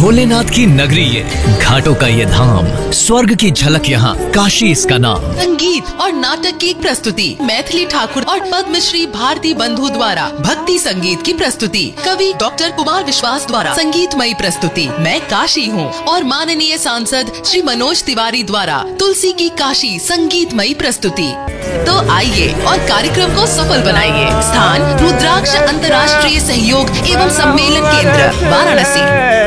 भोलेनाथ की नगरी ये, घाटों का ये धाम, स्वर्ग की झलक यहाँ, काशी इसका नाम। संगीत और नाटक की प्रस्तुति मैथिली ठाकुर और पद्मश्री भारती बंधु द्वारा भक्ति संगीत की प्रस्तुति, कवि डॉक्टर कुमार विश्वास द्वारा संगीतमयी प्रस्तुति मैं काशी हूँ और माननीय सांसद श्री मनोज तिवारी द्वारा तुलसी की काशी संगीतमयी प्रस्तुति। तो आइए और कार्यक्रम को सफल बनाइए। स्थान रुद्राक्ष अंतर्राष्ट्रीय सहयोग एवं सम्मेलन केंद्र वाराणसी।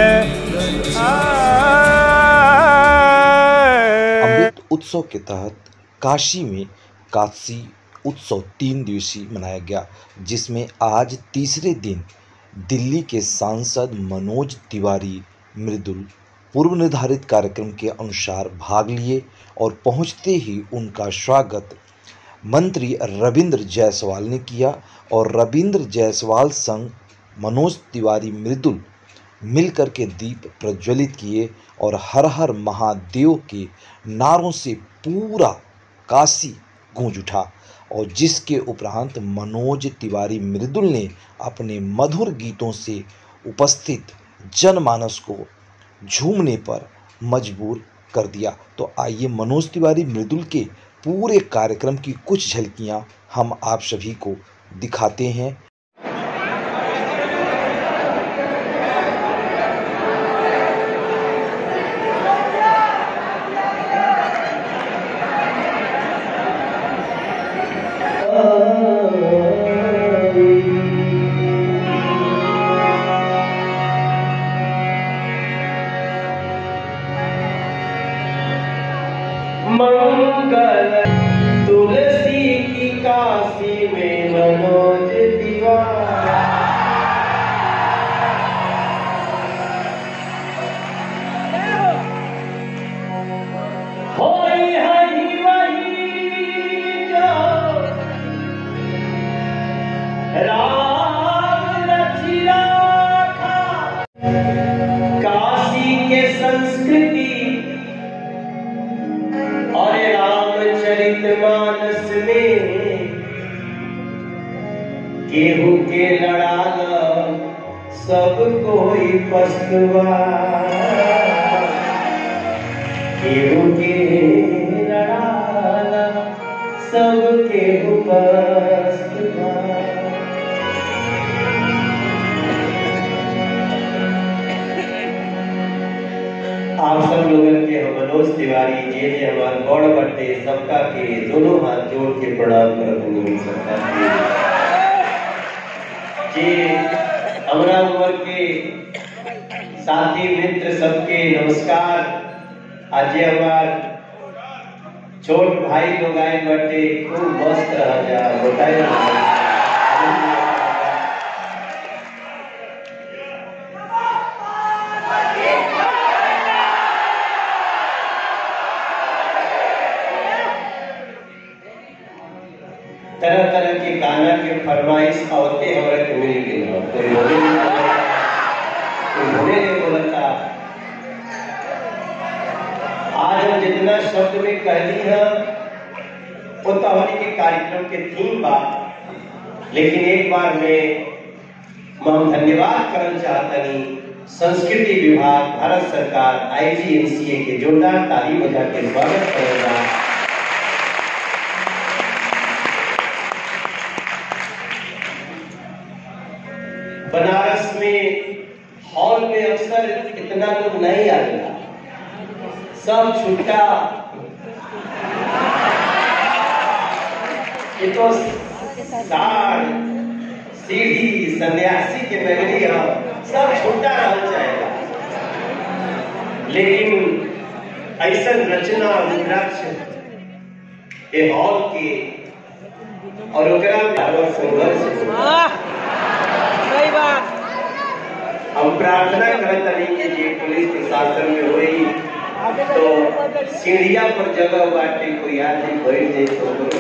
अमृत उत्सव के तहत काशी में काशी उत्सव 3 दिवसीय मनाया गया, जिसमें आज तीसरे दिन दिल्ली के सांसद मनोज तिवारी मृदुल पूर्व निर्धारित कार्यक्रम के अनुसार भाग लिए और पहुंचते ही उनका स्वागत मंत्री रविंद्र जायसवाल ने किया और रविंद्र जायसवाल संग मनोज तिवारी मृदुल मिलकर के दीप प्रज्वलित किए और हर हर महादेव के नारों से पूरा काशी गूंज उठा। और जिसके उपरांत मनोज तिवारी मृदुल ने अपने मधुर गीतों से उपस्थित जनमानस को झूमने पर मजबूर कर दिया। तो आइए मनोज तिवारी मृदुल के पूरे कार्यक्रम की कुछ झलकियां हम आप सभी को दिखाते हैं। मंगल तुलसी की काशी में मनोज तिवारी। होई हई वही जो राम रचि राखा। काशी के संस्कृति और रामचरितमानस में केहू के लड़ाला सब कोई पछुआ। केहू के लड़ाला सब केहू पछुआ। आप सब लोगों के मनोज तिवारी जी ने हमारे गौड़ बट्टे सबका के दोनों हाथ जोड़ के प्रणाम करते सकता जी। हमारा उम्र के साथी मित्र सबके नमस्कार। आज हमार छोट भाई लोग आए बट्टे खूब मस्त रह जा बताए। तरह तरह के गाना के फरमाइश आवते हमारे के मिल गए। कोई होने नहीं बोलता। आज हम जितना शब्द में कहली है वो तो हमारे के कार्यक्रम के थीम बा, लेकिन एक बार मैं धन्यवाद करना चाहता नहीं संस्कृति विभाग भारत सरकार IGNCA के जोरदार ताली बजा के स्वागत करेगा। बनारस में हॉल में अक्सर इतना लोग नहीं आएगा, सब छुट्टा। ये तो सार सीढ़ी सन्यासी के नगरी है, सब छुट्टा रह जाएगा। लेकिन ऐसा रचना रुद्राक्ष ये हॉल के और संघर्ष हम प्रार्थना करते हैं कि पुलिस प्रशासन में हुई तो सीढ़िया पर जगह बाटे कोई आदमी बैठ जाए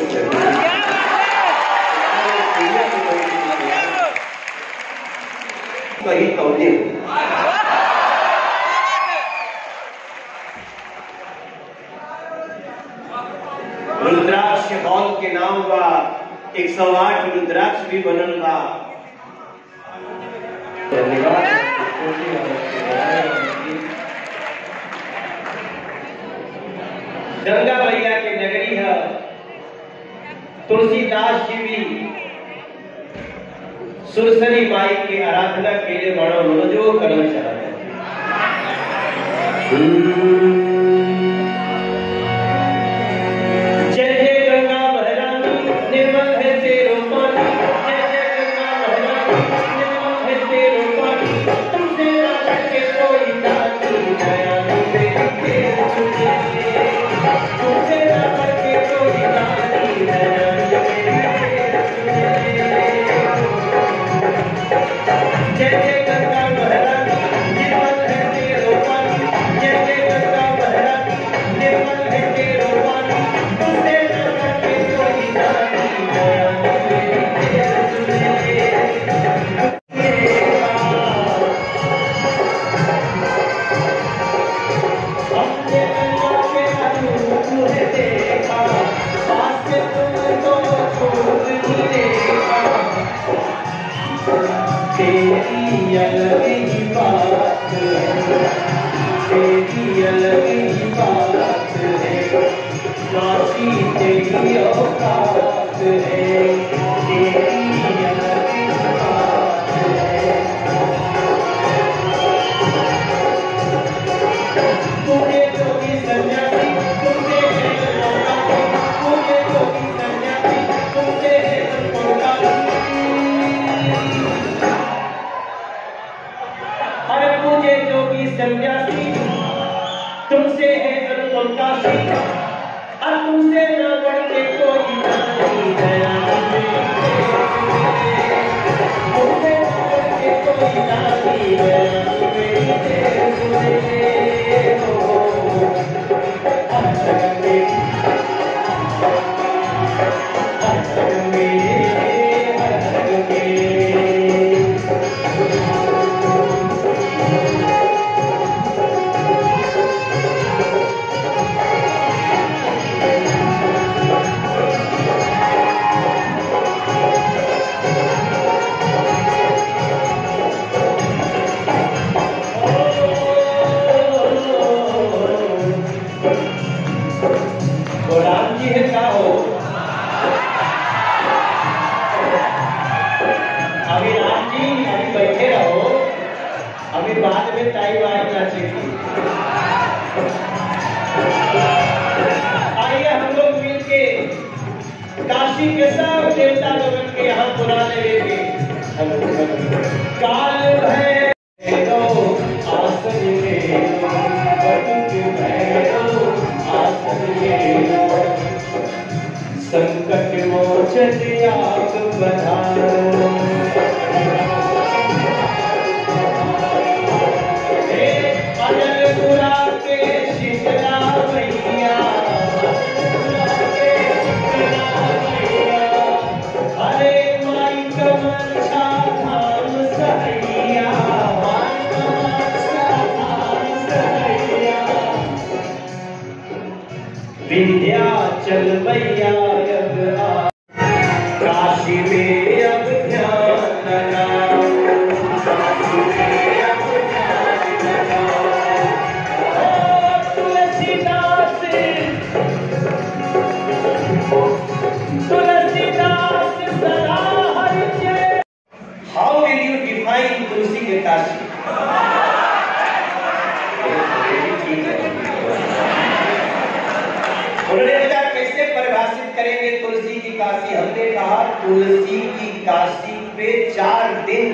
तो कहीं कौने रुद्राक्ष हॉल के नाम बा 108 रुद्राक्ष भी बनल बा। धन्यवाद। तुलसीदास जी भी सुरसरी माई की आराधना के लिए बड़ो मनोजो करना चाहते हैं। जय जय गंगा महारानी निर्मल है तेरो पानी, जय जय गंगा महारानी निर्मल है तेरो पानी, तुमसे ना करके कोई दानी दयालु मेरी तेरी सुने, तुमसे ना करके कोई दानी दयालु मेरी तेरी सुने। जय जय गंगा महारानी निर्मल है तेरो पानी, जय जय गंगा महारानी निर्मल है तेरो पानी, तुमसे न करके कोई दानी दयालु मेरी तेरी सुने। हमने गंगा के रूप है देखा, पास से तुमको खूब ही देखा, तेरी अलग ही बात है, तेरी अलग ही बात है, काशी तेरी औकात है, तेरी अलग ही बात है। मुझे जो भी सन्यासी तुमसे है लौटासी, मुझे जो भी सन्यासी तुमसे है लौटासी, अरे मुझे जो भी सन्यासी तुमसे है काशी, और तुमसे न बढ़ के कोई दानी दयालु मेरी तेरी सुने, तुमसे न बढ़ के कोई दानी दयालु मेरी तेरी सुने। हो हर गंगे हर गंगे हर गंगे। राम जी है क्या हो, अभी राम जी अभी बैठे रहो, अभी बाद में टाइम आएगा चाहिए। आइए हम लोग मिलके काशी के सब देवता लोगन के यहाँ बुला लेंगे। काल भैरव आसन में आसन में संकट मोचन आप बधाओ, अनलपुरा के शीतला मैया, हरे माई कमच्छा धाम सहैया, विंध्याचल मैया अब आ, काशी में अब ध्यान लगाओ, काशी में अब ध्यान लगाओ। ओ तुलसीदास तुलसीदास सदा हरि जय। How will you define Tulsi के काशी? उन्होंने कहा कैसे परिभाषित करेंगे तुलसी की काशी? हमने कहा तुलसी की काशी पे 4 दिन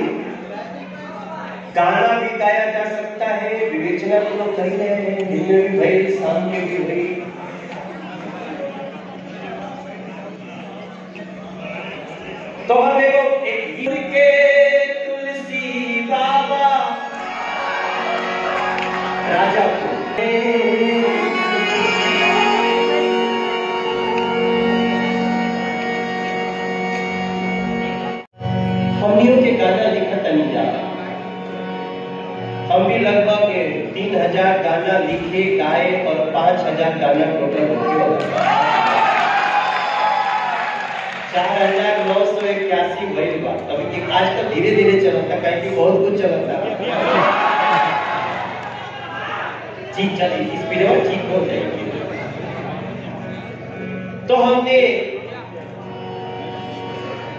गाना भी गाया जा सकता है। विवेचना तो लोग कर ही रहे हैं, दिन में भी भई, शाम में भी भई। तो हम एक गीत के तुलसी बाबा राजा को हमनियों के गाना लिखा नहीं जा रहा। हम भी लगभग 3000 गाना लिखे गाए और 5000 गाना टोटल होके 4981 भइल बा। अभी आजकल धीरे धीरे चलता, काहे कि बहुत कुछ चलता। ठीक चलिए, स्पीड में ठीक हो जाएगी। तो हमने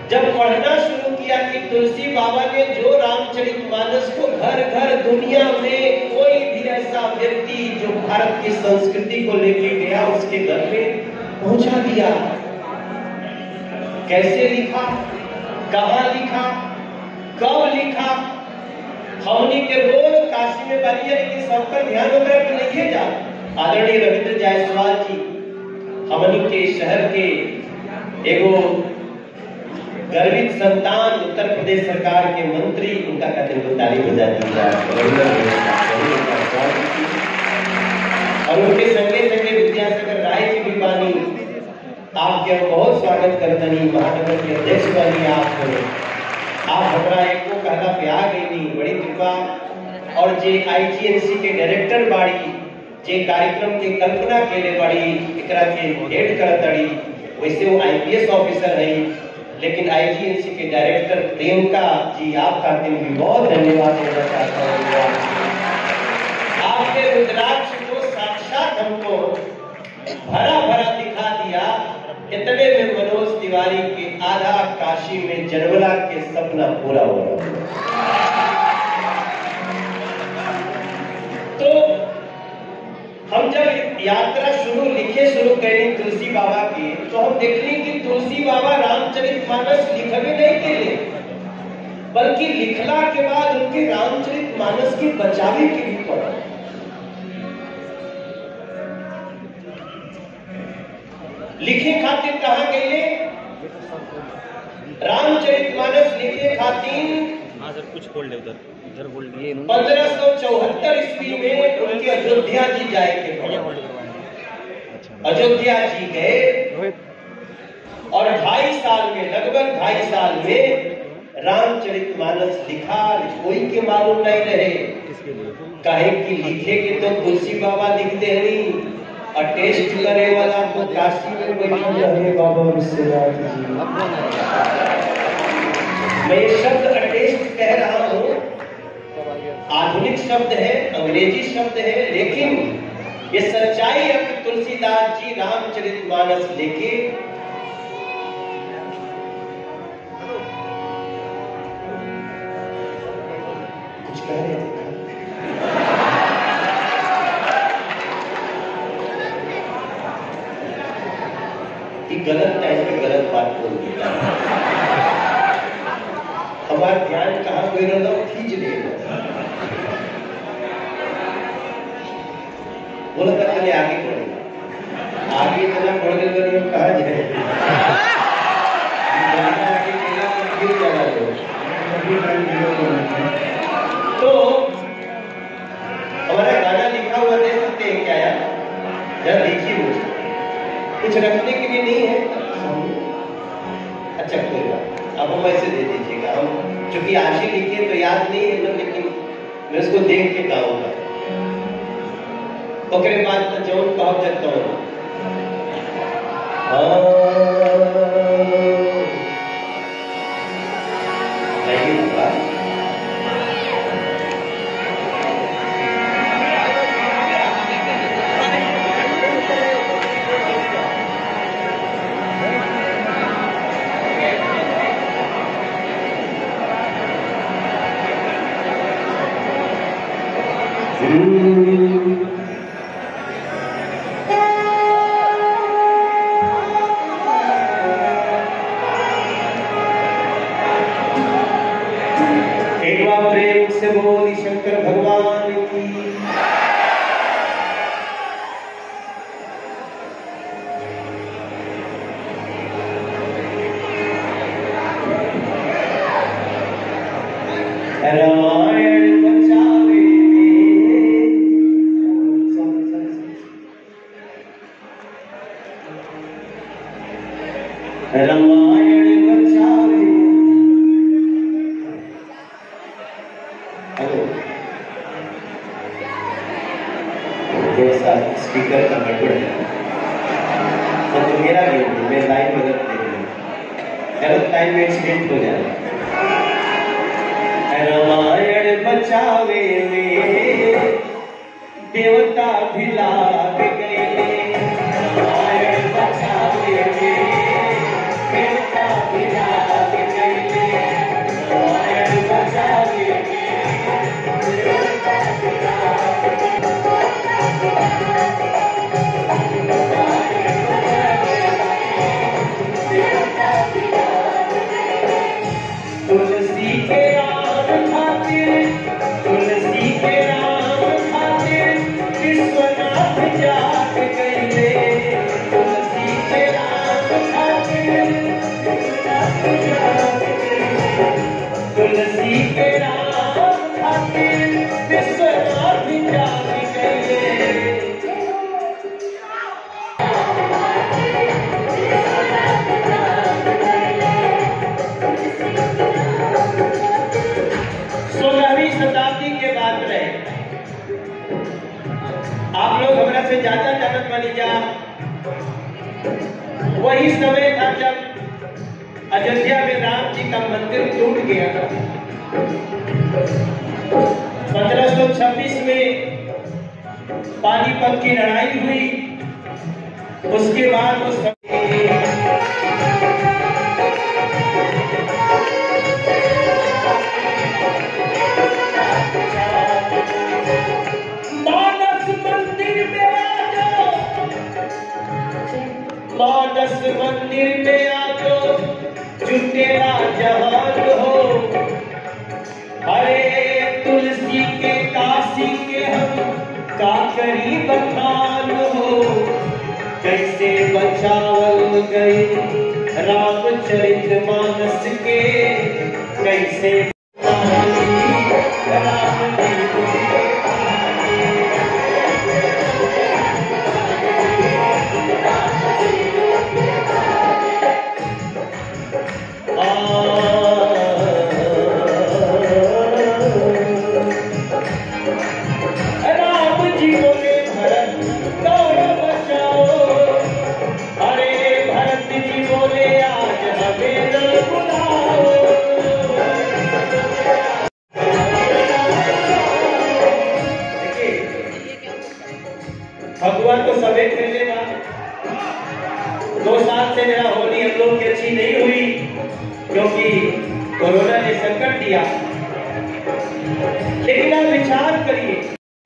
जब पढ़ना शुरू किया कि तुलसी बाबा ने जो रामचरितमानस को घर घर दुनिया में कोई भी ऐसा व्यक्ति जो भारत की संस्कृति को लेके गया उसके घर में पहुंचा दिया। कैसे लिखा, कहां लिखा, कब लिखा, हमनी के रोज काशी में बारी है लेकिन सब पर ध्यान वगैरह पे नहीं है जा। आदरणीय रविंद्र जायसवाल जी हमनी के शहर के एगो गर्वित संतान, उत्तर प्रदेश सरकार के मंत्री, उनका कहते हैं ताली बजा दी जाए। और उनके संगे संगे विद्यासागर राय जी भी बानी, आपके बहुत स्वागत करतनी। महानगर के अध्यक्ष बनी आप हमरा एको कहला पे आ गई, बड़ी कृपा। और जे आईजीएनसी के डायरेक्टर बाड़ी, जे कार्यक्रम के कल्पना केले बाड़ी, एकरा के हेड करतड़ी, वैसे वो आईपीएस ऑफिसर है, लेकिन आईजीएनसी के डायरेक्टर प्रियंका जी आपका दिन भी बहुत धन्यवाद देना चाहता हूँ। आपके रुद्राक्ष को साक्षात हमको भरा भरा दिखा दिया। इतने में मनोज तिवारी के आधा काशी में जनवला के सपना पूरा हो रहा। तो हम जब यात्रा शुरू करी तुलसी बाबा की, तो हम देखली कि तुलसी बाबा रामचरितमानस लिखबे नहीं केले, बल्कि लिखला के बाद उनके रामचरितमानस की बचावे के भी पड़ा। लिखे खातिर कहा गए, रामचरितमानस लिखे खातिर कुछ बोल दे उधर 1574 ईस्वी में उनके अयोध्या जी जाए के पड़ा। अयोध्या जी गए और 2.5 साल में, लगभग 2.5 साल में रामचरितमानस लिखा। कोई के मालूम नहीं रहे, काहे कि लिखे के तो तुलसी बाबा लिखते नहीं, और टेस्ट करे वाला तो काशी में बैठा रहे बाबा विश्वनाथ जी। मैं ये शब्द अटेस्ट कह रहा हूँ, आधुनिक शब्द है, अंग्रेजी शब्द है, लेकिन ये सच्चाई है कि तुलसीदास जी रामचरितमानस लेके कुछ कह रहे थे। गलत टाइम पे गलत बात बोल दिया। हमारा ध्यान कहाँ कोई रहता खींच लेगा, बोला था चले आगे बढ़ेगा, आगे इतना बढ़ गए हम कहा जाए। तो हमारा गाना लिखा हुआ दे सकते हैं क्या यार? जरा देखिए, मुझे कुछ रखने के लिए नहीं है। अच्छा कोई बात, अब हम ऐसे दे दीजिएगा। हम चूंकि आज ही लिखे तो याद नहीं है ना, लेकिन मैं उसको देख के गाऊंगा। ओकरे बाद तो जौन कहो जब तो एक बार प्रेम से बोली शंकर भगवान की। रामायण बचावे रामायण बचावे। हेलो, जैसा स्पीकर का गड़बड़ है तो मेरा गेम मैं लाइन बदल देंगे, गलत टाइम में एक्सीडेंट हो जाएगा। रामायण बचावे में देवता भी लाग गए, रामायण बचावे में देवता भी लाग गए। जाता जनक बनी जा। वही समय था जब अयोध्या में राम जी का मंदिर टूट गया। 1526 में पानीपत की लड़ाई हुई। उसके बाद वो मानस मंदिर में आजो जुटेरा जहान हो। अरे तुलसी के काशी के हम का करी बखान हो। कैसे बचावल गए रामचरित मानस के, कैसे भगवान को समेत करने बाद 2 साल से मेरा होली हम लोग की अच्छी नहीं हुई, क्योंकि कोरोना ने संकट दिया। लेकिन आप विचार करिए,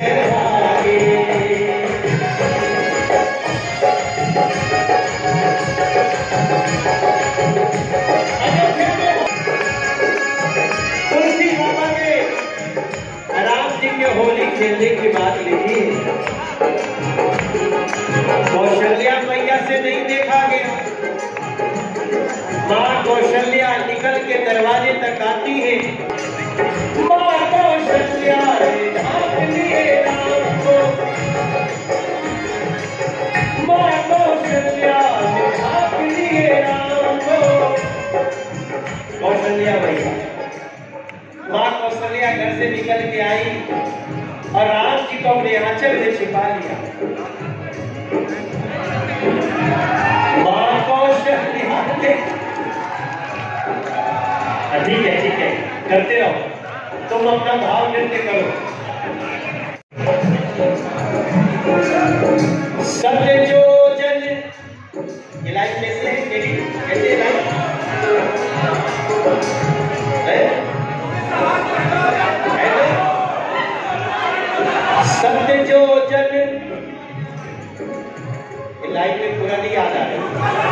तुलसी बाबा के राम जी के होली खेलने की बात लीजिए। कौशल्या मैया से नहीं देखा गया। माँ कौशल्या निकल के दरवाजे तक आती है। माँ कौशल्या ढाक लिए राम को। माँ कौशल्या ढाक लिए राम को। कौशल्या मैया, माँ कौशल्या घर से निकल के आई और राम जी को अपने आंचल में छिपा लिया। माँ कौशल्या ठीक है करते रहो, तुम अपना भाव नृत्य करो। सत्य जो जन, ये लाइन कैसे है मेरी, कैसे लाइन सत्य जो जन, लाइन में पूरा नहीं याद आ रहा।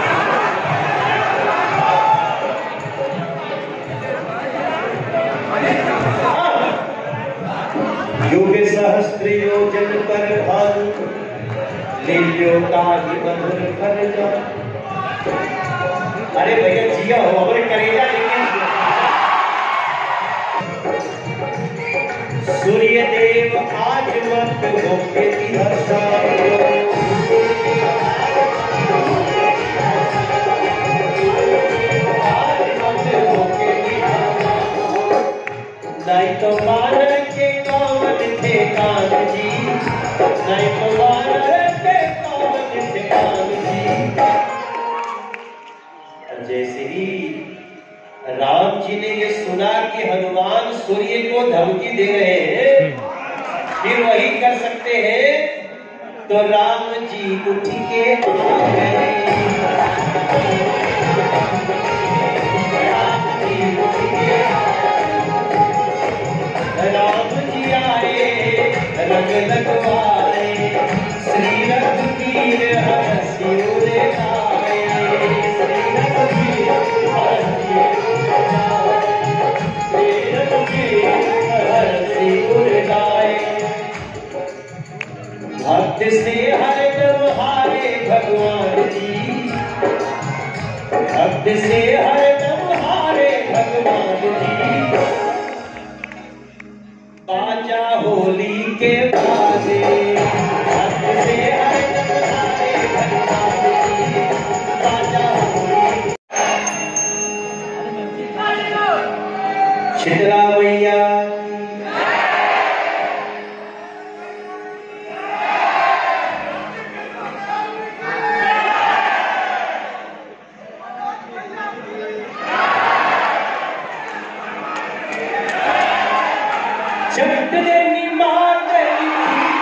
युग सहस्त्र योजन पर भानु, लील्यो ताहि मधुर फल जान। अरे भैया जिया हो, हमारे करेजा लेकिन सूर्य देव आज मत होके नहीं तो बानर के कावन थे कान जी, नहीं तो बानर के कावन थे कान जी। जैसे ही राम जी ने ये सुना कि हनुमान सूर्य को धमकी दे रहे हैं, फिर वही कर सकते हैं, तो राम जी उठ के आ गए। राम जी आए रंग लगवाए, श्री रघुवीर हंसी उड़ाए। श्री रघुवीर हंसी उड़ाए। भक्त से हरदम हारे भगवान जी, भक्त से हरदम हारे भगवान जी। बाजा होली के बाजे, भक्त से हरदम हारे भगवान जी। बाजा होली। शीतला मैया झट देनी मां तेरी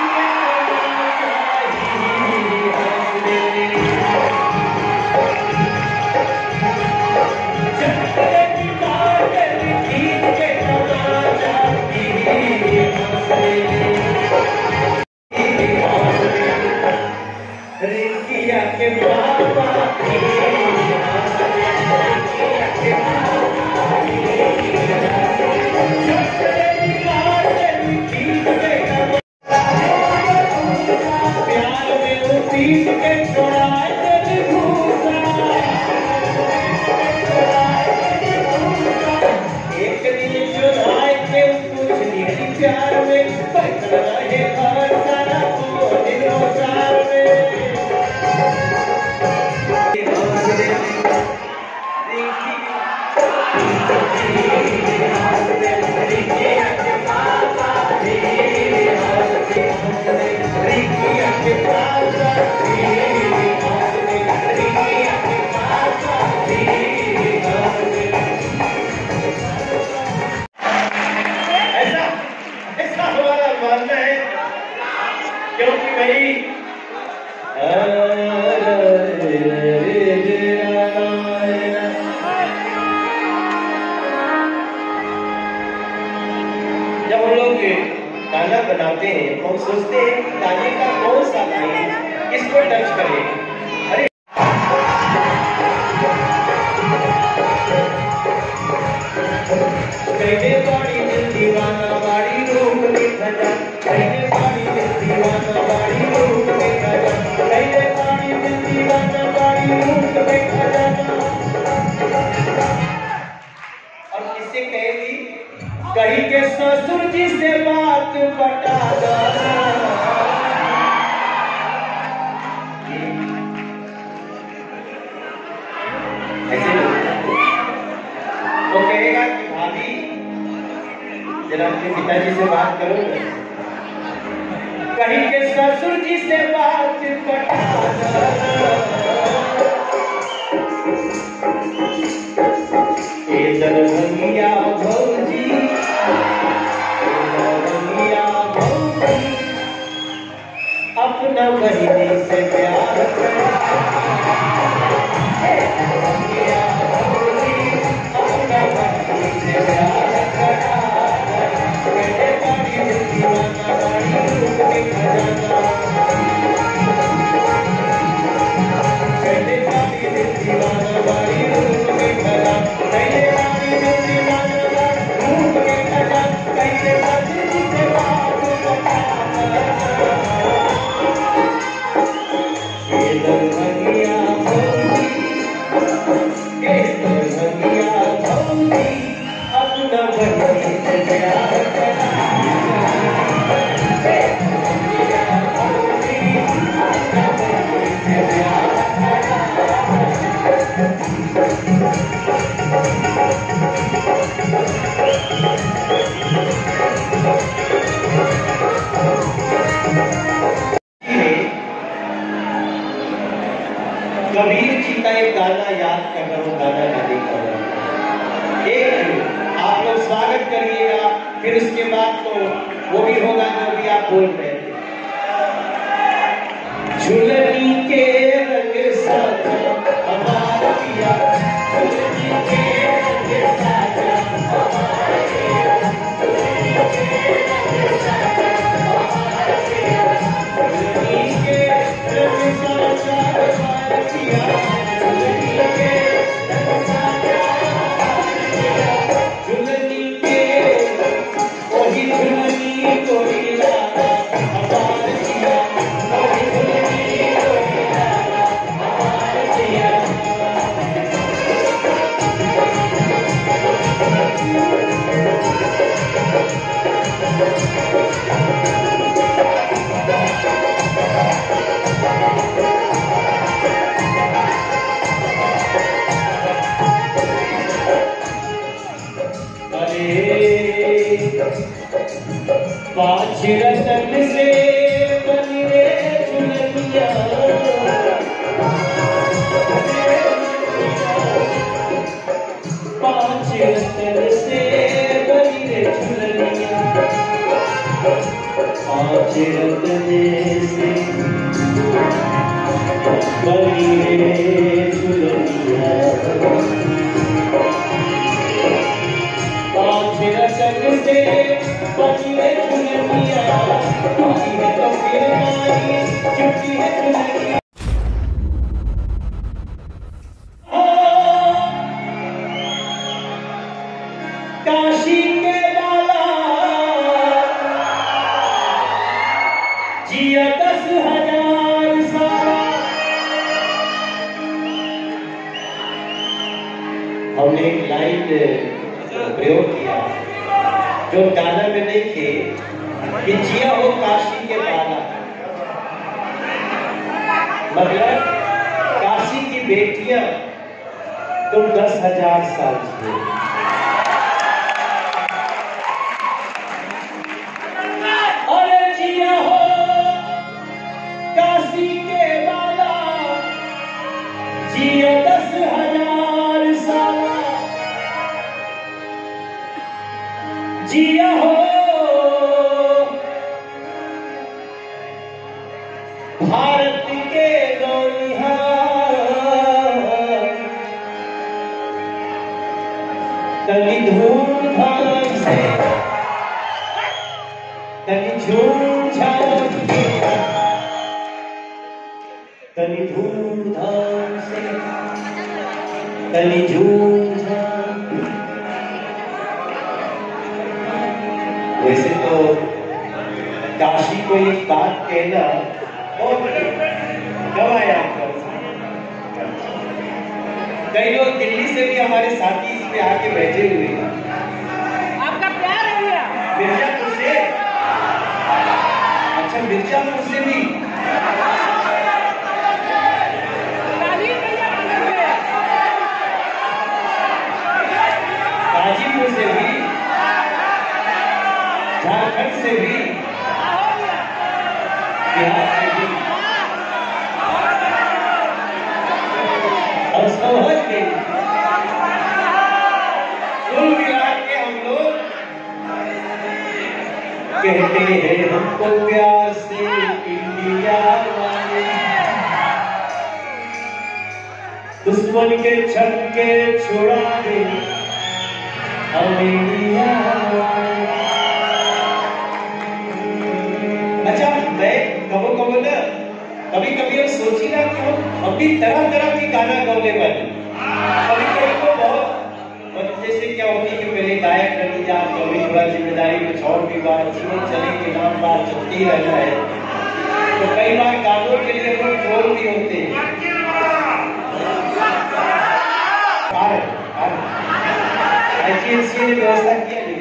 रिंकिया के बाबा प्यार में उसीट के छोड़ाए तेरी भूसा एक दिन चुराए के कुछ नहीं प्यार में पैसा रहे घर सारा को दिनों सार में ऐसा हमारा मानना है क्योंकि भाई जब हम लोग गाना बनाते हैं तो हम सोचते हैं कि गाने का कौन सा लाइन किसको टच करे। अरे कहने बाड़ी दिल दीवाना बाड़ी रूप में खजा कहने बाड़ी दिल दीवाना बाड़ी रूप में खजा कहने बाड़ी दिल दीवाना बाड़ी रूप में खजा। और किससे कहेगी कहीं के ससुर जी से बात बता दो ऐसे वो कहेगा कि भाभी जरा अपने पिताजी से बात करो कहीं के ससुर जी से बात बता दो ए दरभंगिया भौजी अपना बहिनी से प्यार अपना बहिनी से प्यार कहते बाड़ी दिल दीवाना बाड़ी रूप में खजाना कहते बाड़ी दिल दीवाना बाड़ी रूप में खजाना कहते बाड़ी दिल दीवाना बाड़ी रूप में खजाना कहते बाड़ी दिल से बात बता दरभंगिया भौजी अपना बहिनी से प्यार कबीर जी का एक गाना याद कर रहा हूँ, गाना गाने का एक आप लोग स्वागत करिएगा, फिर उसके बाद तो वो भी होगा जो भी आप बोल रहे थे। झुलनी के रंग साजा हमारा पिया, झुलनी के रंग साजा हमारा पिया, झुलनी के रंग साजा हमारा पिया, झुलनी के रंग साजा हमारा पिया, झुलनी के रंग साजा झुलनी के वही झुलनी कोई लाना हमारा पिया, वही झुलनी कोई लाना हमारा पिया। पाँच रतन से बनी रे झुलनिया, पाँच रतन से बनी रे झुलनिया, दर्शन से बची है दुनिया, बची है तो फिर नारी, छुट्टी है दुनिया। काशी के लाला जिया 10,000 साल। हमने एक लाइन प्रयोग किया जो गाना में नहीं थे कि जिया हो काशी के बाला, मतलब काशी की बेटियां तुम 10,000 साल जिए। अरे जिया हो काशी के बाला, जिया 10,000 साल। जिया हो भारत के नौनिहाल, तनी धूमधाम से, तनी झूमझाम से, तनी धूमधाम से, तनी झूमझाम। वैसे तो काशी को एक बात कहना और कब आया आपका? कई लोग दिल्ली से भी हमारे साथी इस पे आके बैठे हुए हैं। आपका प्यार हो गया मिर्जापुर से? अच्छा, मिर्जापुर से भी? गाजीपुर से भी, झारखंड से भी, बिहार से भी, और समझ गए। कुल मिला के हम लोग कहते हैं हमको प्यार से इंडिया वाले, दुश्मन के छक्के छुड़ा दे हम इंडिया वाले। अच्छा, मैं कबो ना कभी कभी हम सोची ना कि हम भी तरह तरह के गाना गाने वाले। कभी कभी तो बहुत जैसे क्या होती है कि पहले गायक बनी जा, कभी थोड़ा जिम्मेदारी कुछ और भी बात, जीवन चले के नाम बात चलती रहना है, तो कई बार गानों के लिए हम ट्रोल भी होते हैं। IGNC ने व्यवस्था किया नहीं।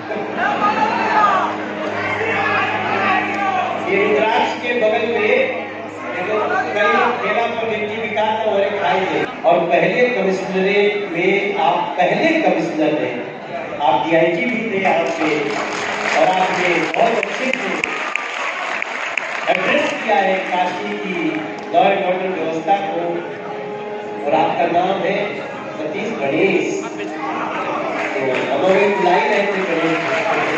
ये रुद्राक्ष के बगल में कई ठेला पर लिट्टी बिकाता और खाएंगे। और पहले कमिश्नरेट में आप पहले कमिश्नर थे, आप DIG भी थे आपके, और आपने बहुत अच्छे से एड्रेस किया है काशी की लॉ एंड ऑर्डर व्यवस्था को। और आपका नाम है सतीश गणेश। तो हम एक लाइन ऐसे Ganesh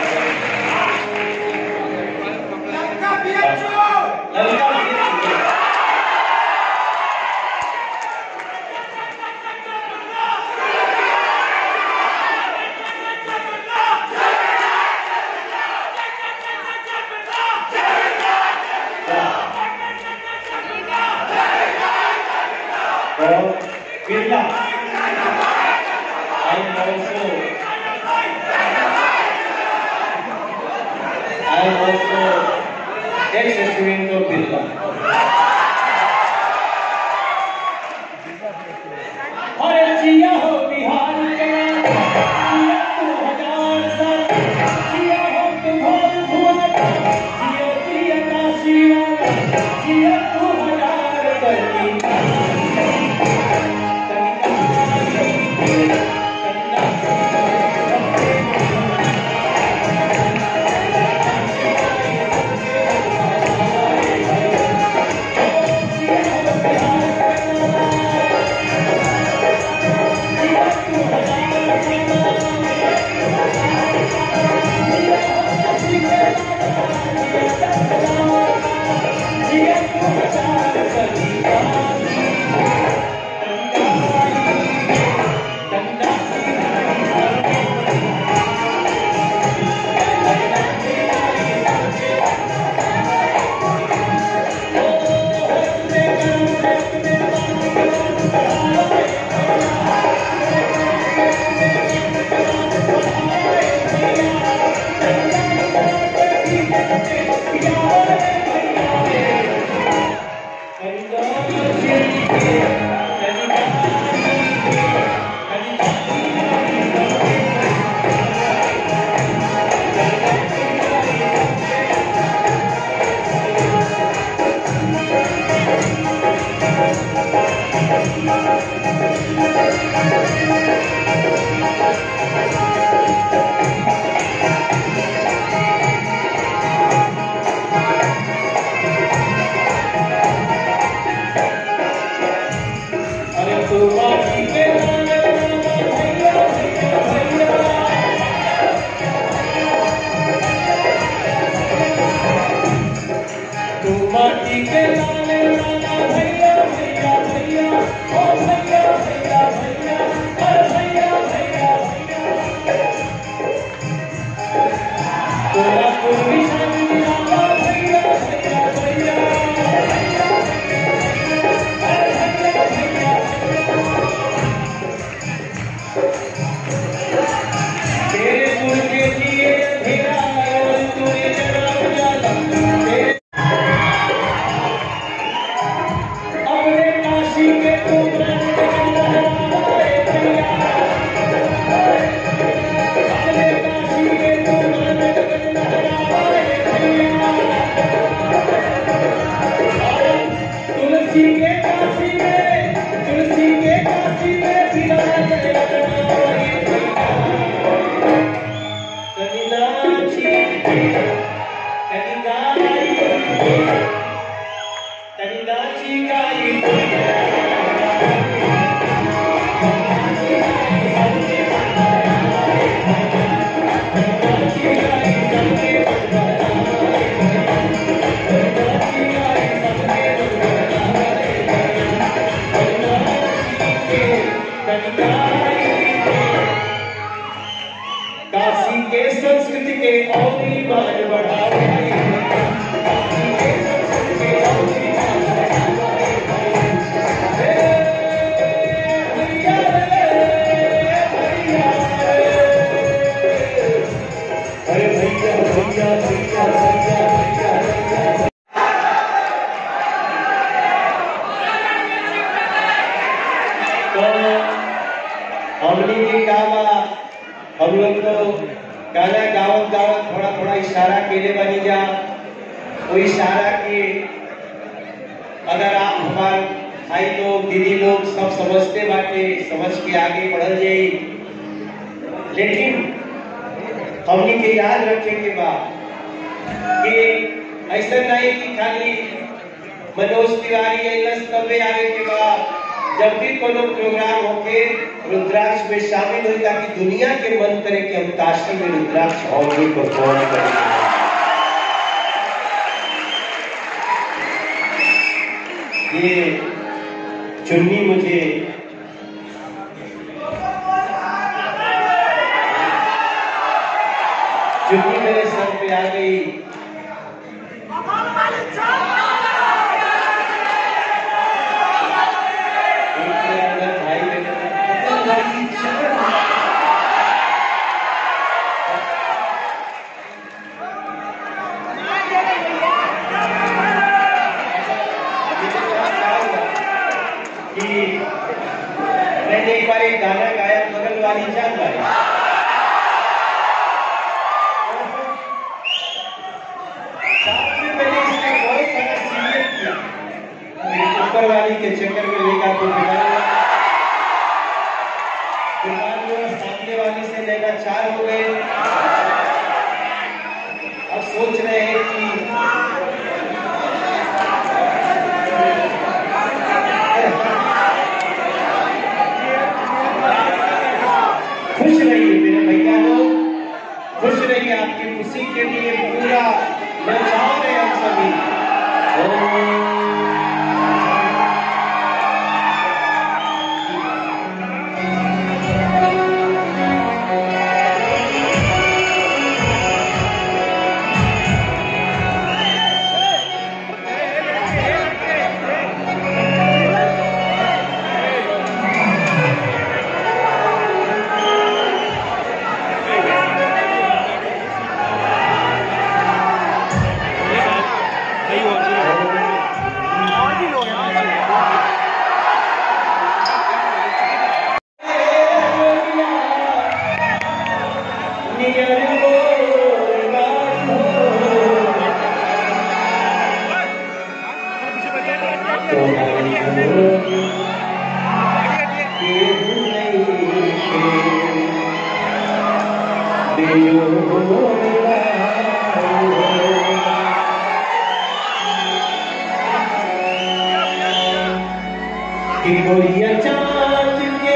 Birla. I am also ex-student of Birla. अरे जिया हो बिहार के, जिया 2000 साल, जिया हो तुम्हारे धुआं, जिया जिया काशी वाला, जिया 2000 करती। काशी के संस्कृति के और भी मान बढ़ाओ हमने के गावा हम लोग तो गाना गावत गावत थोड़ा थोड़ा इशारा केले बनी जा वो इशारा के अगर आप हमारे भाई लोग दीदी लोग सब समझते बाटे समझ के आगे बढ़ल जाई लेकिन हमने के याद रखे के बाद कि ऐसा नहीं कि खाली मनोज तिवारी ऐलस तबे आगे के बाद जब भी कोनो प्रोग्राम होके रुद्राक्ष में शामिल हो ताकि दुनिया के मन करे कि हम काशी में रुद्राक्ष होंगे परफॉर्म करेंगे। ये चुन्नी मुझे चुन्नी मेरे सर पे आ गई मैंने एक बार एक गाना गाया बगल वाली जान वाली मैंने इसमें बहुत सारा सीरियस किया ऊपर वाली के चक्कर में लेकर तो सामने वाली से लेना चार हो गए अब सोच रहे हैं कि खुश रहिए मेरे भैया लोग खुश रहिए आपकी खुशी के लिए पूरा नचाओ रहे हम सभी कि गोरिया चाँद के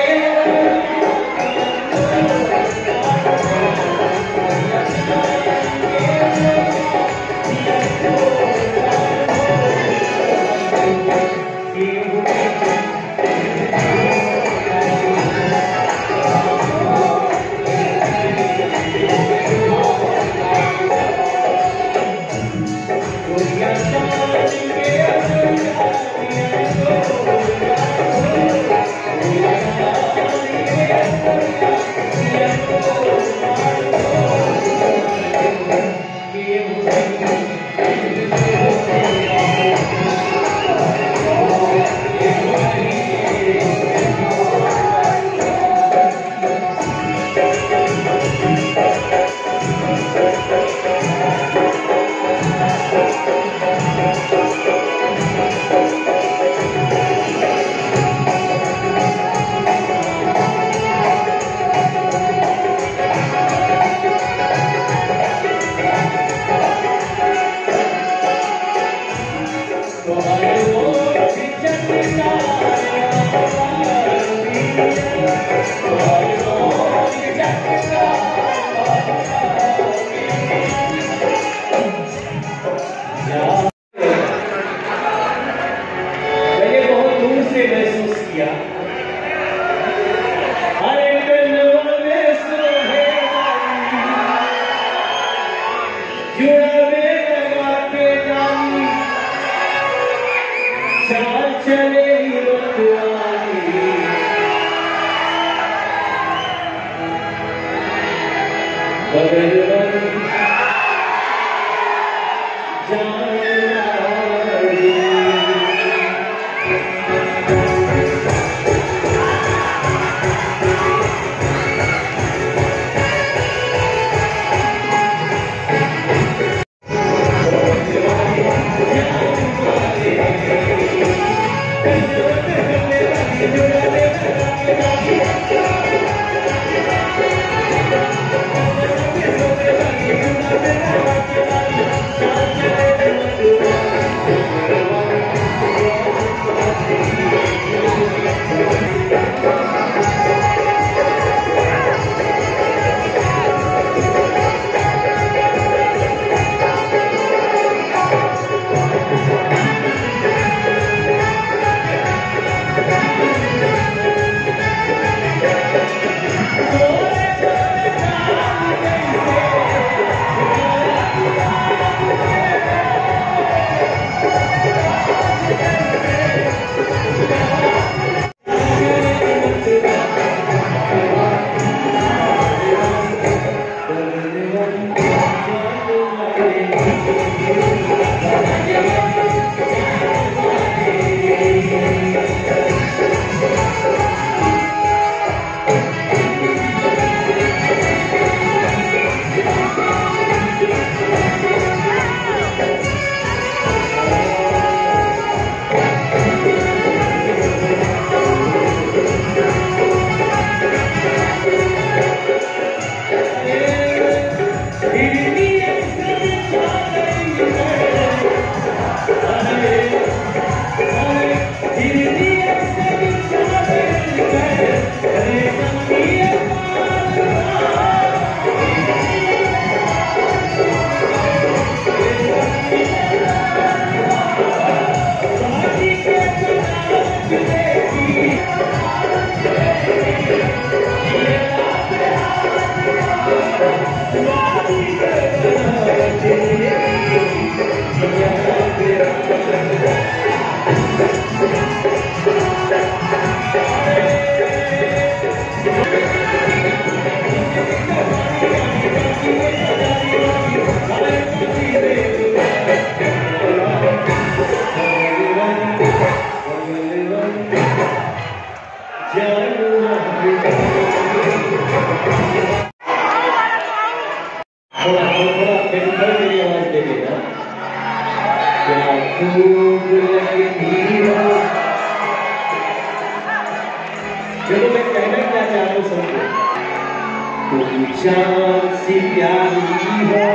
चलो मैं कहना क्या चाहता हूँ सबको तुम चाँद सी प्यारी हो,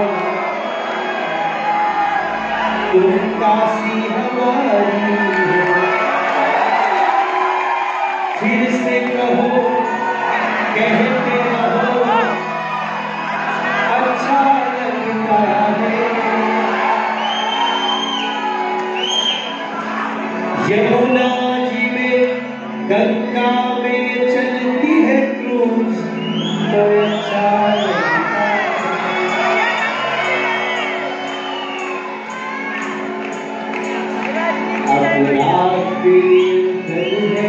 तुम काशी हमारी हो। फिर से कहो, कहते रहो, अच्छा लगता है। यमुना जी में, गंगा में चलती है क्रूज, तो अच्छा लगता है। अब रात भी है,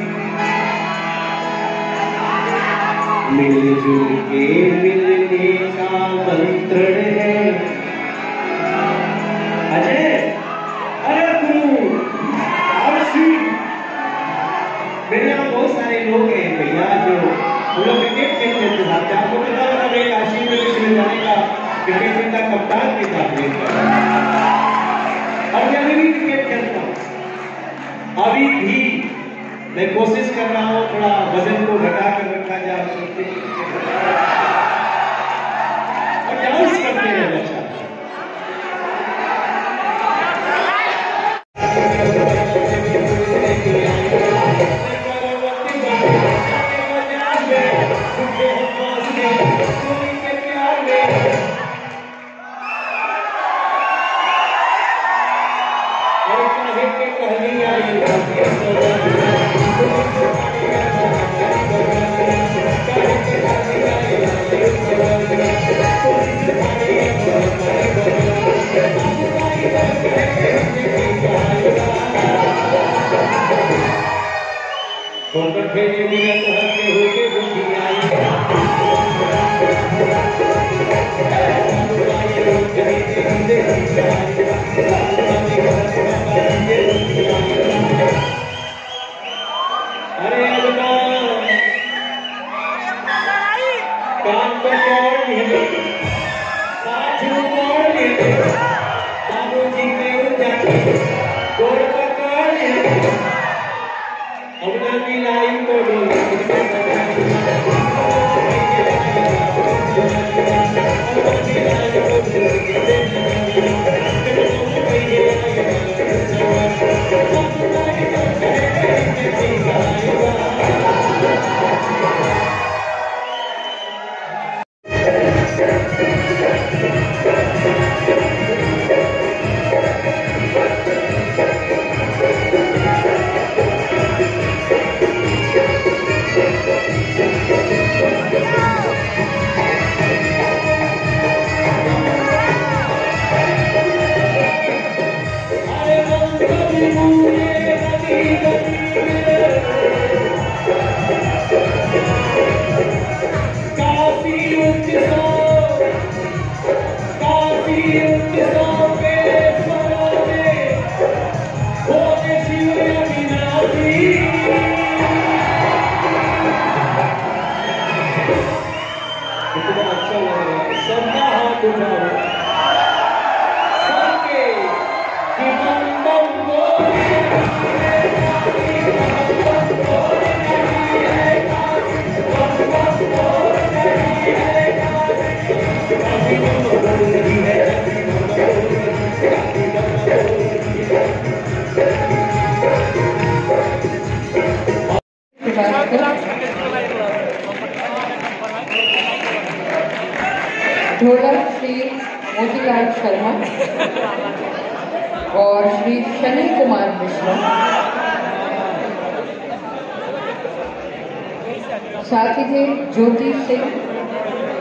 मिलजुल के मिलने का मंत्रण है। अजय, अरे गुरु, मेरे यहाँ बहुत सारे लोग हैं भैया जो हम लोग क्रिकेट खेलते थे साथ। आपको पता होगा मैं काशी में विश्व जाने का क्रिकेट टीम का कप्तान भी था और मैं अभी भी क्रिकेट खेलता हूँ। अभी भी मैं कोशिश कर रहा हूँ थोड़ा वजन को घटा कर रखा जाए और डांस करते हैं बच्चा। ढोलक श्री मोतीलाल शर्मा और श्री शनि कुमार मिश्रा, साथ ही थे ज्योति सिंह,